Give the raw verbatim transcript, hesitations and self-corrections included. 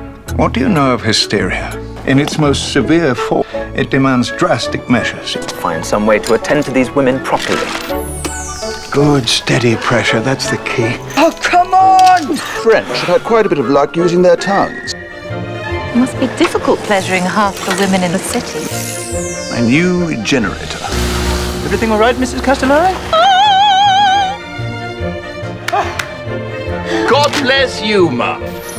What do you know of hysteria? In its most severe form, it demands drastic measures. Find some way to attend to these women properly. Good, steady pressure, that's the key. Oh, come on! French have had quite a bit of luck using their tongues. It must be difficult pleasuring half the women in the city. A new generator. Everything all right, Missus Castellari? God bless you, Mum.